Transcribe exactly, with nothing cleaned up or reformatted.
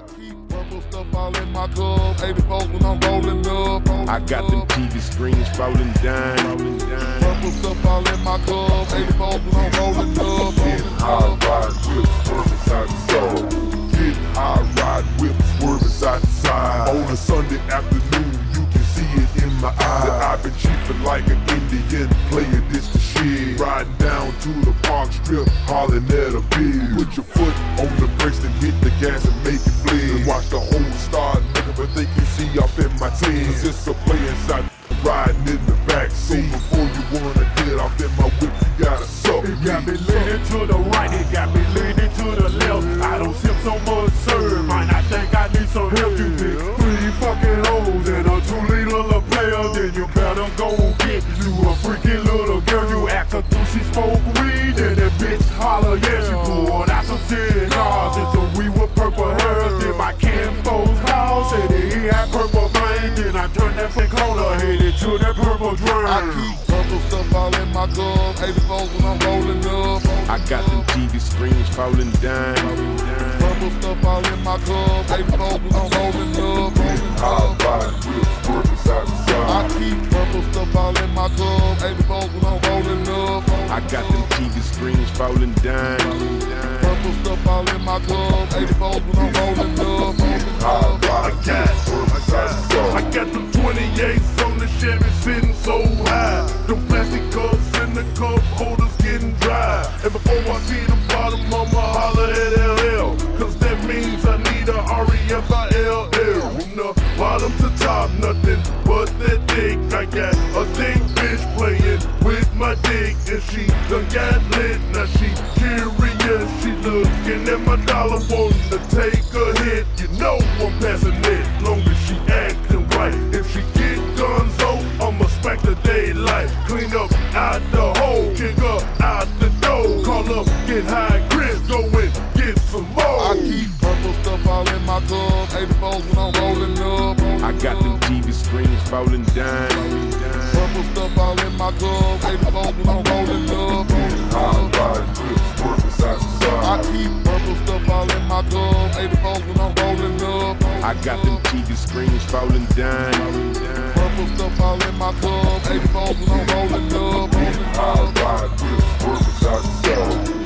keep purple stuff all in my cup. eighty-fours when I'm rolling up. I got them T V screens falling down. Purple stuff all in my cup. eighty-fours when I'm rolling up. Getting high, ride whips, swerving side to side. Getting high, ride whips, swerving side to side. On a Sunday afternoon, you can see it in my eyes that I've been chiefing like an Indian, playing this the shit. Riding down to the park strip, hollering at a bill. Put your foot on the brakes and hit the gas and make it flee. Watch the whole start nigga, but they can see off in my team. Cause it's a play inside, riding in the back seat. So before you wanna get off in my whip, you gotta suck me. It got me leaning to the right, it got me leaning to the left. I don't sip so much syrup, might not think I need some help. You pick three fucking hoes and a two liter of player, then you better go get you a freaky little girl. You act a do she smoke weed, and that bitch holler, yeah, she pulled out some cigars and some weed with purple hair. Then my kinfolks called, said that he had purple brain. Then I turned that fake corner, headed to that purple drain. I keep purple stuff all in my cup. eighty-fours when I'm rolling up. I got them T V screens falling down. Purple stuff all in my cup. eighty-fours when I'm rolling up. High, ride whips, swerving side to side. I keep purple stuff all in my cup. eighty-fours when I'm rolling up. I got them T V screens falling down. Purple stuff all in my cup. eighty-fours when I'm rolling up. High, ride whips, swerving side to side. I got them twenty-eights on the Chevy sitting so high. Them plastic cups and the cup holders getting dry. And before I see the bottom, I'ma holler at L L. Cause that means I need a R E F I L L. From the bottom to top, nothing but that dick. I got a dick bitch playing with my dick. And she done got lit, now she curious. She looking at my dollar, wanting to take a hit. You know I'm passing it, long as she acting right. If she get gunzo, I'ma smack the daylight. Clean up out the hole, kick up out the door. Call up, get high, Chris, go and get some more. I keep purple stuff all in my cup. eighty-fours when I'm rolling up. I got them T V screens falling down. Purple stuff all in my cup. eighty-fours when I'm rolling up. High, ride whips, swerving side to side. I keep purple stuff all in my cup. eighty-fours when I'm rolling up. I got them T V screens falling down. Purple stuff all in my cup. eighty-fours when I'm rolling up. High, ride whips, swerving side to side.